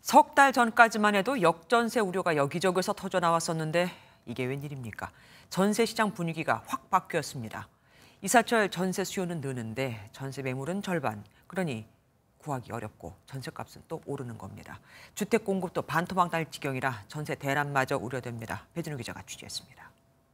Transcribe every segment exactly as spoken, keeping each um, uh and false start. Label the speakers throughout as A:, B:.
A: 석 달 전까지만 해도 역전세 우려가 여기저기서 터져 나왔었는데 이게 웬일입니까? 전세 시장 분위기가 확 바뀌었습니다. 이사철 전세 수요는 느는데 전세 매물은 절반. 그러니 구하기 어렵고 전세값은 또 오르는 겁니다. 주택 공급도 반토막 날 지경이라 전세 대란마저 우려됩니다. 배준우 기자가 취재했습니다.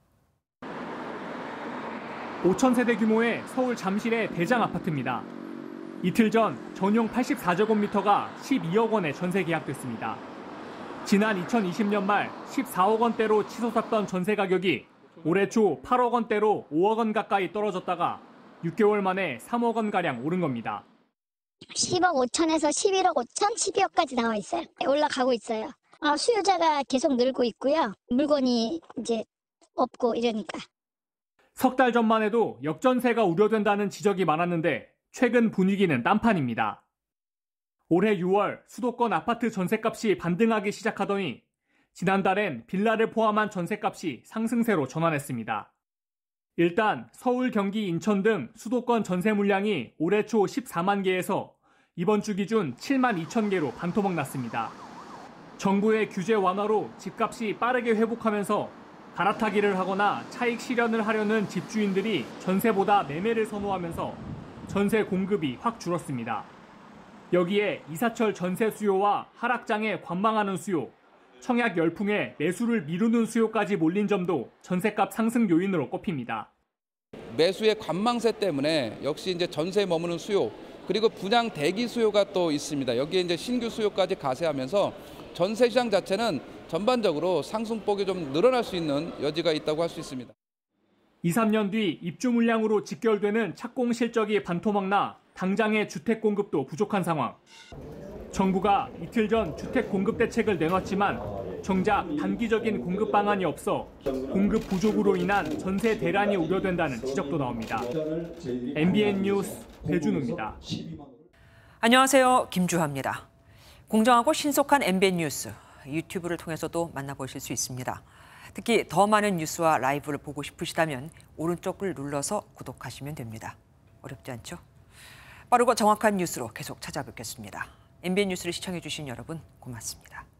B: 오천 세대 규모의 서울 잠실의 대장 아파트입니다. 이틀 전 전용 팔십사 제곱미터가 십이억 원에 전세 계약됐습니다. 지난 이천이십 년 말 십사억 원대로 치솟았던 전세 가격이 올해 초 팔억 원대로 오억 원 가까이 떨어졌다가 육 개월 만에 삼억 원가량 오른 겁니다.
C: 십억 오천에서 십일억 오천, 십이억까지 나와 있어요. 올라가고 있어요. 아, 수요자가 계속 늘고 있고요. 물건이 이제 없고 이러니까.
B: 석 달 전만 해도 역전세가 우려된다는 지적이 많았는데 최근 분위기는 딴판입니다. 올해 유월 수도권 아파트 전셋값이 반등하기 시작하더니 지난달엔 빌라를 포함한 전셋값이 상승세로 전환했습니다. 일단 서울, 경기, 인천 등 수도권 전세 물량이 올해 초 십사만 개에서 이번 주 기준 칠만 이천 개로 반토막 났습니다. 정부의 규제 완화로 집값이 빠르게 회복하면서 갈아타기를 하거나 차익 실현을 하려는 집주인들이 전세보다 매매를 선호하면서 전세 공급이 확 줄었습니다. 여기에 이사철 전세 수요와 하락장에 관망하는 수요, 청약 열풍에 매수를 미루는 수요까지 몰린 점도 전세값 상승 요인으로 꼽힙니다.
D: 매수의 관망세 때문에 역시 이제 전세에 머무는 수요, 그리고 분양 대기 수요가 또 있습니다. 여기에 이제 신규 수요까지 가세하면서 전세 시장 자체는 전반적으로 상승폭이 좀 늘어날 수 있는 여지가 있다고 할 수 있습니다.
B: 이, 삼 년 뒤 입주 물량으로 직결되는 착공 실적이 반토막나 당장의 주택 공급도 부족한 상황. 정부가 이틀 전 주택 공급 대책을 내놨지만 정작 단기적인 공급 방안이 없어 공급 부족으로 인한 전세 대란이 우려된다는 지적도 나옵니다. 엠비엔 뉴스 배준우입니다.
A: 안녕하세요. 김주하입니다. 공정하고 신속한 엠비엔 뉴스, 유튜브를 통해서도 만나보실 수 있습니다. 특히 더 많은 뉴스와 라이브를 보고 싶으시다면 오른쪽을 눌러서 구독하시면 됩니다. 어렵지 않죠? 빠르고 정확한 뉴스로 계속 찾아뵙겠습니다. 엠비엔 뉴스를 시청해주신 여러분 고맙습니다.